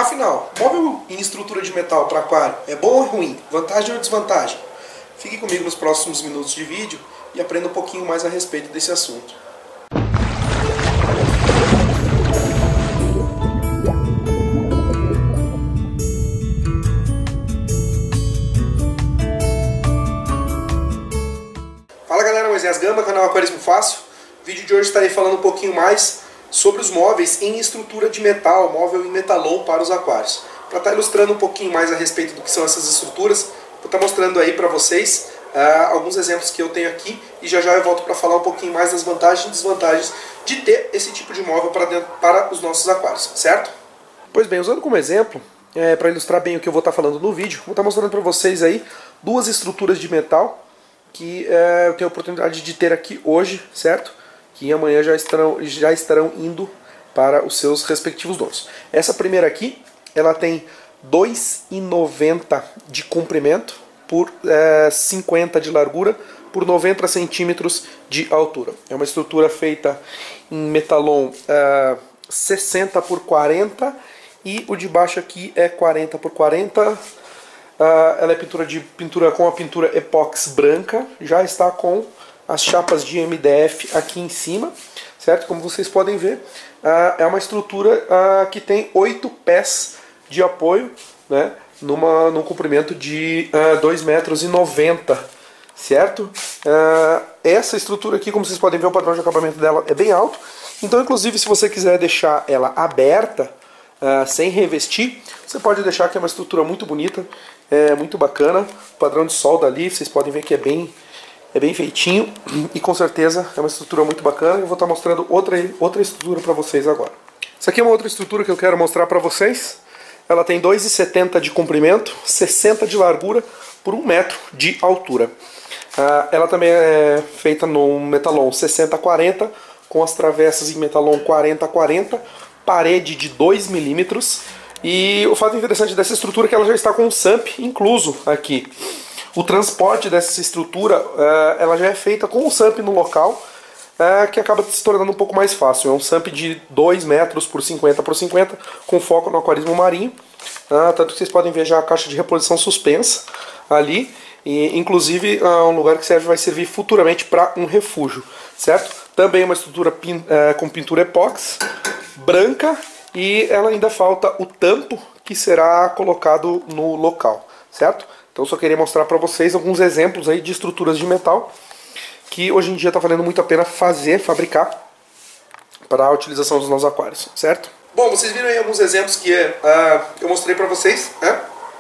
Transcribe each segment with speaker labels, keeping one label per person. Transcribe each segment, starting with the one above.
Speaker 1: Afinal, móvel em estrutura de metal para aquário é bom ou ruim? Vantagem ou desvantagem? Fique comigo nos próximos minutos de vídeo e aprenda um pouquinho mais a respeito desse assunto. Fala galera, Moisés Gamba, canal Aquarismo Fácil. No vídeo de hoje estarei falando um pouquinho mais sobre os móveis em estrutura de metal, móvel em metalon para os aquários. Para estar ilustrando um pouquinho mais a respeito do que são essas estruturas, vou estar mostrando aí para vocês alguns exemplos que eu tenho aqui e já eu volto para falar um pouquinho mais das vantagens e desvantagens de ter esse tipo de móvel para os nossos aquários, certo? Pois bem, usando como exemplo, para ilustrar bem o que eu vou estar falando no vídeo, vou estar mostrando para vocês aí duas estruturas de metal que eu tenho a oportunidade de ter aqui hoje, certo? Que amanhã já estarão indo para os seus respectivos donos. Essa primeira aqui, ela tem 2,90 de comprimento por 50 de largura por 90 centímetros de altura. É uma estrutura feita em metalon 60 por 40 e o de baixo aqui é 40 por 40. Ela é pintura com a pintura epóxi branca, já está com as chapas de MDF aqui em cima, certo? Como vocês podem ver, é uma estrutura que tem 8 pés de apoio, né? Num comprimento de 2,90 m, certo? Essa estrutura aqui, como vocês podem ver, o padrão de acabamento dela é bem alto, então inclusive se você quiser deixar ela aberta, sem revestir, você pode deixar, que é uma estrutura muito bonita, muito bacana. O padrão de solda ali, vocês podem ver que é bem feitinho e com certeza é uma estrutura muito bacana. Eu vou estar mostrando outra estrutura para vocês agora. Essa aqui é uma outra estrutura que eu quero mostrar para vocês. Ela tem 2,70 de comprimento, 60 de largura por 1 metro de altura. Ela também é feita no metalon 60-40, com as travessas em metalon 40-40, parede de 2 milímetros. E o fato interessante dessa estrutura é que ela já está com um SAMP incluso aqui. O transporte dessa estrutura ela já é feita com o SAMP no local, que acaba se tornando um pouco mais fácil. É um SAMP de 2 metros por 50 por 50, com foco no aquarismo marinho. Tanto que vocês podem ver já a caixa de reposição suspensa ali. E, inclusive um lugar que vai servir futuramente para um refúgio, certo? Também uma estrutura com pintura epóxi branca, e ela ainda falta o tampo que será colocado no local, certo? Então só queria mostrar para vocês alguns exemplos aí de estruturas de metal que hoje em dia está valendo muito a pena fabricar para a utilização dos nossos aquários, certo? Bom, vocês viram aí alguns exemplos que eu mostrei para vocês, né?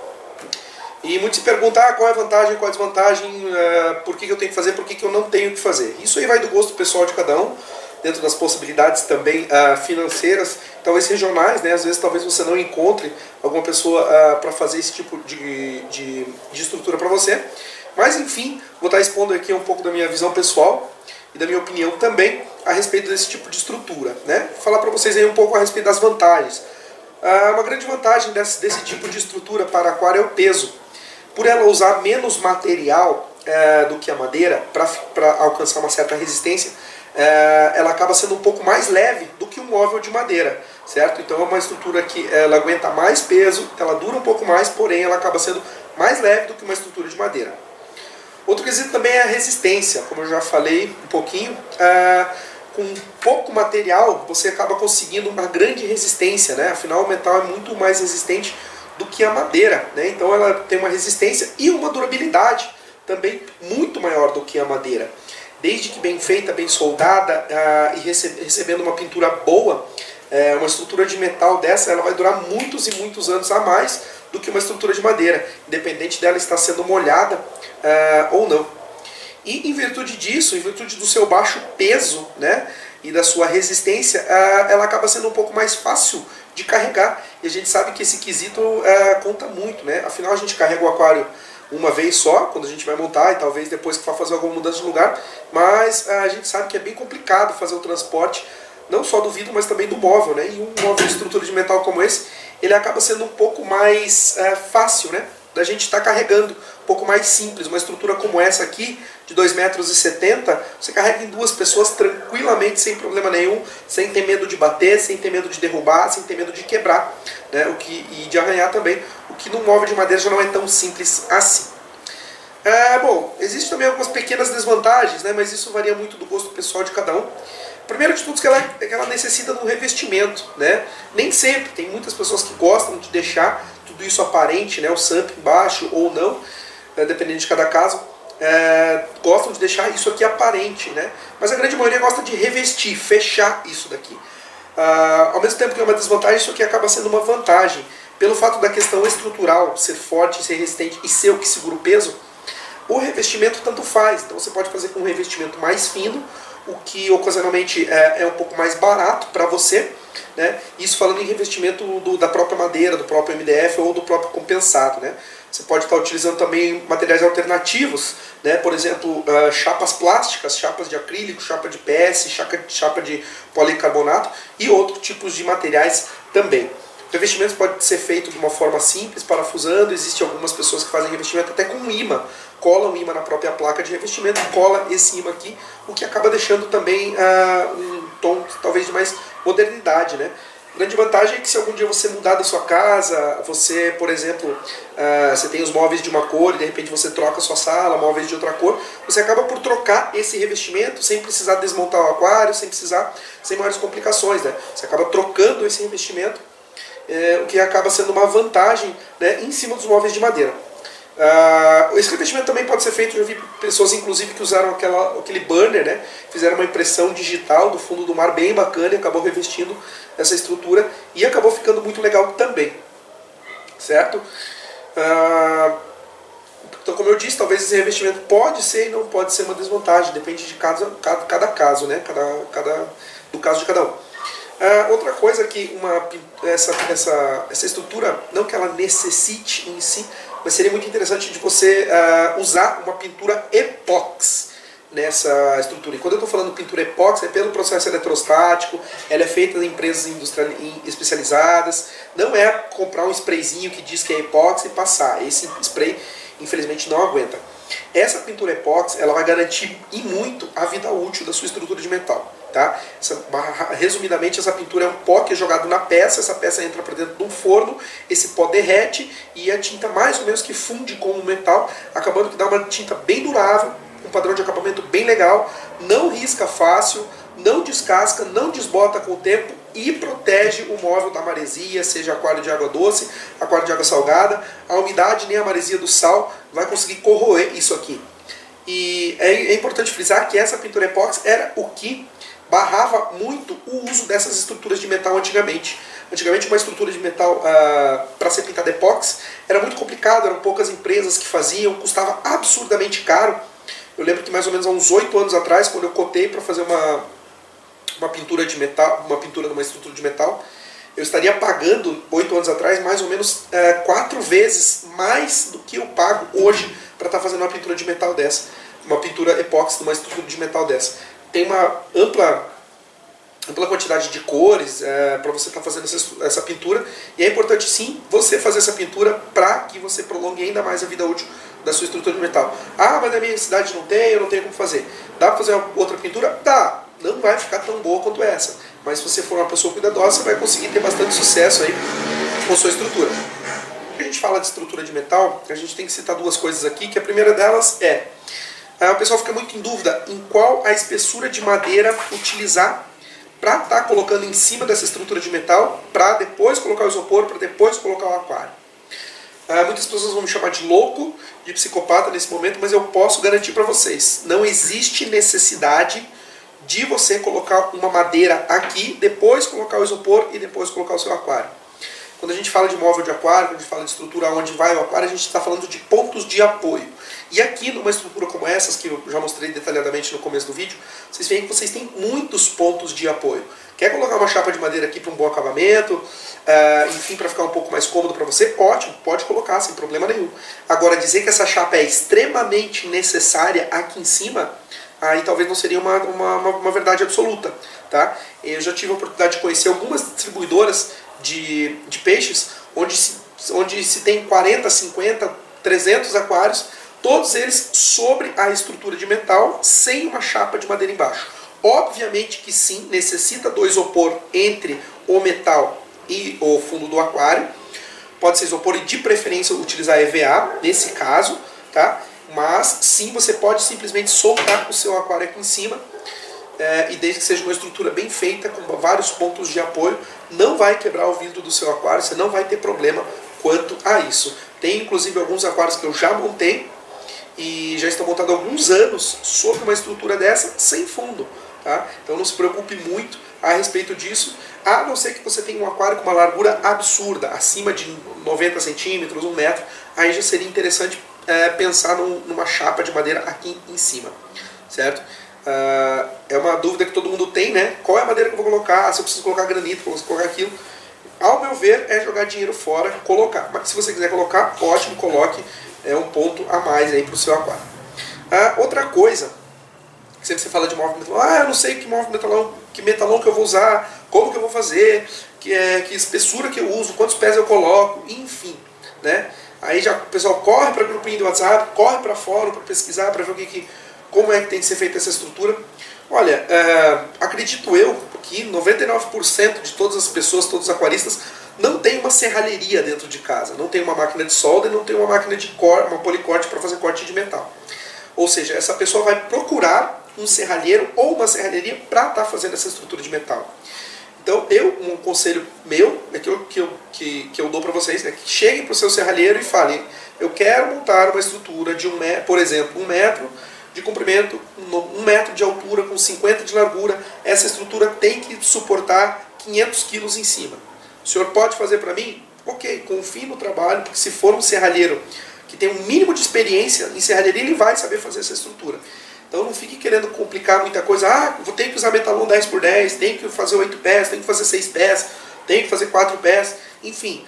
Speaker 1: E muitos se perguntam qual é a vantagem, qual é a desvantagem, por que eu tenho que fazer, por que eu não tenho que fazer. Isso aí vai do gosto pessoal de cada um, dentro das possibilidades também financeiras, talvez regionais, né? Às vezes talvez você não encontre alguma pessoa para fazer esse tipo de estrutura para você. Mas enfim, vou estar expondo aqui um pouco da minha visão pessoal e da minha opinião também a respeito desse tipo de estrutura, né? Vou falar para vocês aí um pouco a respeito das vantagens. Uma grande vantagem desse tipo de estrutura para aquário é o peso. Por ela usar menos material do que a madeira para alcançar uma certa resistência, ela acaba sendo um pouco mais leve do que um móvel de madeira, certo? Então é uma estrutura que ela aguenta mais peso, ela dura um pouco mais, porém ela acaba sendo mais leve do que uma estrutura de madeira. Outro quesito também é a resistência, como eu já falei um pouquinho, com pouco material você acaba conseguindo uma grande resistência, né? Afinal o metal é muito mais resistente do que a madeira, né? Então ela tem uma resistência e uma durabilidade também muito maior do que a madeira. Desde que bem feita, bem soldada e recebendo uma pintura boa, uma estrutura de metal dessa ela vai durar muitos e muitos anos a mais do que uma estrutura de madeira, independente dela estar sendo molhada ou não. E em virtude disso, em virtude do seu baixo peso, né, e da sua resistência, ela acaba sendo um pouco mais fácil de carregar. E a gente sabe que esse quesito conta muito, né? Afinal a gente carrega o aquário uma vez só, quando a gente vai montar, e talvez depois que for fazer alguma mudança de lugar, mas a gente sabe que é bem complicado fazer o transporte, não só do vidro, mas também do móvel, né? E um móvel de estrutura de metal como esse, ele acaba sendo um pouco mais fácil, né? da gente estar carregando, um pouco mais simples. Uma estrutura como essa aqui, de 2,70 m, você carrega em 2 pessoas tranquilamente, sem problema nenhum, sem ter medo de bater, sem ter medo de derrubar, sem ter medo de quebrar, né? E de arranhar também, o que num móvel de madeira já não é tão simples assim. Bom, existem também algumas pequenas desvantagens, né? Mas isso varia muito do gosto pessoal de cada um. Primeiro de tudo, que ela necessita de um revestimento, né? Nem sempre, tem muitas pessoas que gostam de deixar tudo isso aparente, né? O SAMP embaixo ou não, dependendo de cada caso, gostam de deixar isso aqui aparente, né? Mas a grande maioria gosta de revestir, fechar isso daqui. Ao mesmo tempo que é uma desvantagem, isso aqui acaba sendo uma vantagem. Pelo fato da questão estrutural ser forte, ser resistente e ser o que segura o peso, o revestimento tanto faz. Então você pode fazer com um revestimento mais fino, o que ocasionalmente é um pouco mais barato para você, né? Isso falando em revestimento da própria madeira, do próprio MDF ou do próprio compensado, né? Você pode estar utilizando também materiais alternativos, né? Por exemplo, chapas plásticas, chapas de acrílico, chapa de PS, chapa de policarbonato e outros tipos de materiais também. O revestimento pode ser feito de uma forma simples, parafusando. Existem algumas pessoas que fazem revestimento até com um imã. Cola um imã na própria placa de revestimento, cola esse imã aqui, o que acaba deixando também um tom talvez de mais modernidade, né? A grande vantagem é que se algum dia você mudar da sua casa, você, por exemplo, você tem os móveis de uma cor e de repente você troca a sua sala, móveis de outra cor, você acaba por trocar esse revestimento sem precisar desmontar o aquário, sem maiores complicações, né? Você acaba trocando esse revestimento, o que acaba sendo uma vantagem, né, em cima dos móveis de madeira. Esse revestimento também pode ser feito, eu vi pessoas inclusive que usaram aquele burner, né, fizeram uma impressão digital do fundo do mar bem bacana e acabou revestindo essa estrutura e acabou ficando muito legal também, certo? Então, como eu disse, talvez esse revestimento pode ser e não pode ser uma desvantagem, depende de cada caso, né, do caso de cada um. Outra coisa que essa estrutura, não que ela necessite em si, mas seria muito interessante de você usar uma pintura epóxi nessa estrutura. E quando eu estou falando pintura epóxi, é pelo processo eletrostático, ela é feita em empresas especializadas, não é comprar um sprayzinho que diz que é epóxi e passar. Esse spray, infelizmente, não aguenta. Essa pintura epóxi, ela vai garantir e muito a vida útil da sua estrutura de metal. Tá? Resumidamente, essa pintura é um pó que é jogado na peça, essa peça entra para dentro de um forno, esse pó derrete e a tinta mais ou menos que funde com o metal, acabando que dá uma tinta bem durável, um padrão de acabamento bem legal, não risca fácil, não descasca, não desbota com o tempo e protege o móvel da maresia, seja aquário de água doce, aquário de água salgada, a umidade nem a maresia do sal vai conseguir corroer isso aqui. E é importante frisar que essa pintura epóxi era o que barrava muito o uso dessas estruturas de metal antigamente. Antigamente uma estrutura de metal para ser pintada epóxi era muito complicado, eram poucas empresas que faziam, custava absurdamente caro. Eu lembro que mais ou menos há uns 8 anos atrás, quando eu cotei para fazer uma pintura de metal, uma pintura numa estrutura de metal, eu estaria pagando, 8 anos atrás, mais ou menos 4 vezes mais do que eu pago hoje para estar fazendo uma pintura de metal dessa. Uma pintura epóxi numa estrutura de metal dessa. Tem uma ampla quantidade de cores para você estar fazendo essa pintura, e é importante sim você fazer essa pintura para que você prolongue ainda mais a vida útil da sua estrutura de metal. Mas na minha cidade não tem, eu não tenho como fazer. Dá para fazer uma outra pintura? Dá! Não vai ficar tão boa quanto essa, mas se você for uma pessoa cuidadosa, você vai conseguir ter bastante sucesso aí com a sua estrutura. Quando a gente fala de estrutura de metal, a gente tem que citar duas coisas aqui, que a primeira delas o pessoal fica muito em dúvida em qual a espessura de madeira utilizar para estar colocando em cima dessa estrutura de metal, para depois colocar o isopor, para depois colocar o aquário. Muitas pessoas vão me chamar de louco, de psicopata nesse momento, mas eu posso garantir para vocês, não existe necessidade de você colocar uma madeira aqui, depois colocar o isopor e depois colocar o seu aquário. Quando a gente fala de móvel de aquário, quando a gente fala de estrutura onde vai o aquário, a gente está falando de pontos de apoio. E aqui, numa estrutura como essas, que eu já mostrei detalhadamente no começo do vídeo, vocês veem que vocês têm muitos pontos de apoio. Quer colocar uma chapa de madeira aqui para um bom acabamento, enfim, para ficar um pouco mais cômodo para você? Ótimo, pode colocar, sem problema nenhum. Agora, dizer que essa chapa é extremamente necessária aqui em cima, aí talvez não seria uma verdade absoluta. Tá? Eu já tive a oportunidade de conhecer algumas distribuidoras de peixes, onde se tem 40, 50 300 aquários, todos eles sobre a estrutura de metal, sem uma chapa de madeira embaixo. Obviamente que sim, necessita do isopor entre o metal e o fundo do aquário. Pode ser isopor e de preferência utilizar EVA, nesse caso, tá? Mas sim, você pode simplesmente soltar o seu aquário aqui em cima, e desde que seja uma estrutura bem feita, com vários pontos de apoio, não vai quebrar o vidro do seu aquário, você não vai ter problema quanto a isso. Tem inclusive alguns aquários que eu já montei, e já estão montados há alguns anos sobre uma estrutura dessa, sem fundo. Tá? Então não se preocupe muito a respeito disso, a não ser que você tenha um aquário com uma largura absurda, acima de 90 centímetros, 1 metro, aí já seria interessante pensar numa chapa de madeira aqui em cima, certo? É uma dúvida que todo mundo tem, né? Qual é a madeira que eu vou colocar? Se eu preciso colocar granito, se eu preciso colocar aquilo. Ao meu ver, é jogar dinheiro fora, colocar. Mas se você quiser colocar, ótimo, coloque, é um ponto a mais aí para o seu aquário. Outra coisa, sempre você fala de móvel metalon, eu não sei que móvel metalon, que metalon que eu vou usar, como que eu vou fazer, que espessura que eu uso, quantos pés eu coloco, enfim, né? Aí já o pessoal corre para grupinho do WhatsApp, corre para fórum para pesquisar, para ver como é que tem que ser feita essa estrutura. Olha, acredito eu que 99% de todas as pessoas, todos os aquaristas, não tem uma serralheria dentro de casa, não tem uma máquina de solda e não tem uma máquina de uma policorte para fazer corte de metal. Ou seja, essa pessoa vai procurar um serralheiro ou uma serralheria para estar fazendo essa estrutura de metal. Então, um conselho meu, é que eu dou para vocês, né, que cheguem para o seu serralheiro e falem, eu quero montar uma estrutura de por exemplo, 1 metro de comprimento, 1 metro de altura, com 50 de largura, essa estrutura tem que suportar 500 quilos em cima. O senhor pode fazer para mim? Ok, confie no trabalho, porque se for um serralheiro que tem um mínimo de experiência em serralheria, ele vai saber fazer essa estrutura. Então não fique querendo complicar muita coisa. Vou ter que usar metalon 10x10, tem que fazer 8 pés, tem que fazer 6 pés, tem que fazer 4 pés. Enfim,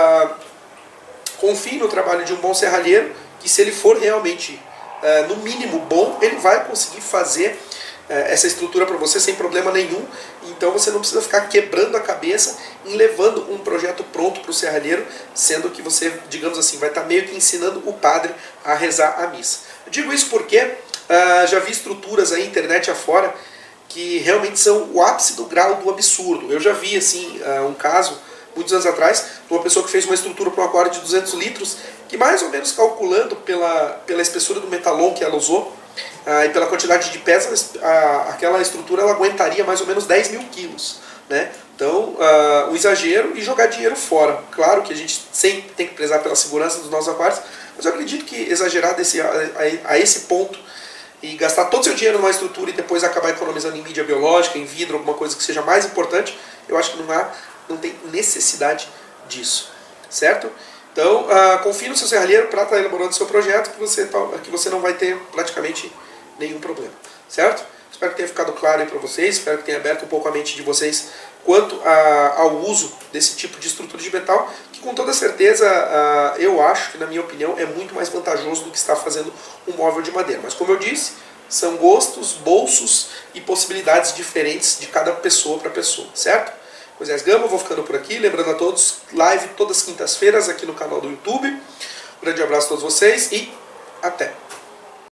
Speaker 1: confie no trabalho de um bom serralheiro, que se ele for realmente, no mínimo, bom, ele vai conseguir fazer essa estrutura para você sem problema nenhum. Então você não precisa ficar quebrando a cabeça em levando um projeto pronto para o serralheiro, sendo que você, digamos assim, vai estar meio que ensinando o padre a rezar a missa. Eu digo isso porque já vi estruturas aí, internet afora, que realmente são o ápice do grau do absurdo. Eu já vi assim, um caso, muitos anos atrás, de uma pessoa que fez uma estrutura para um aquário de 200 litros, que mais ou menos calculando pela espessura do metalon que ela usou, e pela quantidade de pés, aquela estrutura ela aguentaria mais ou menos 10 mil quilos. Né? Então, o exagero e jogar dinheiro fora. Claro que a gente sempre tem que prezar pela segurança dos nossos aquários, mas eu acredito que exagerar a esse ponto e gastar todo o seu dinheiro numa estrutura e depois acabar economizando em mídia biológica, em vidro, alguma coisa que seja mais importante, eu acho que não tem necessidade disso, certo? Então, confie no seu serralheiro para estar elaborando o seu projeto, que você não vai ter praticamente nenhum problema, certo? Espero que tenha ficado claro aí para vocês, espero que tenha aberto um pouco a mente de vocês quanto ao uso desse tipo de estrutura de metal, que com toda certeza eu acho que, na minha opinião, é muito mais vantajoso do que estar fazendo um móvel de madeira. Mas como eu disse, são gostos, bolsos e possibilidades diferentes de cada pessoa para pessoa, certo? Moisés Gama, vou ficando por aqui, lembrando a todos, live todas as quintas-feiras aqui no canal do YouTube. Um grande abraço a todos vocês e até!